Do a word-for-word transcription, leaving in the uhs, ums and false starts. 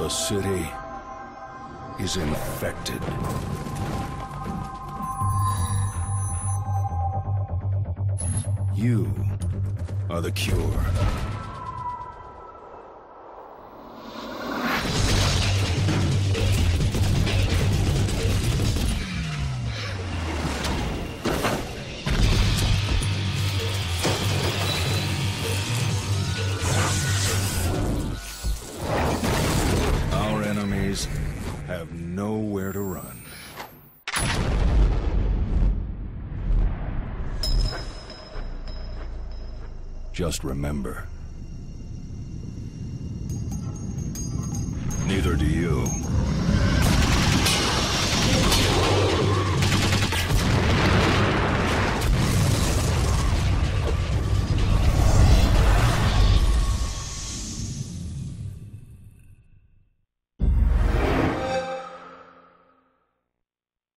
The city is infected. You are the cure. Our enemies have nowhere to run. Just remember, neither do you.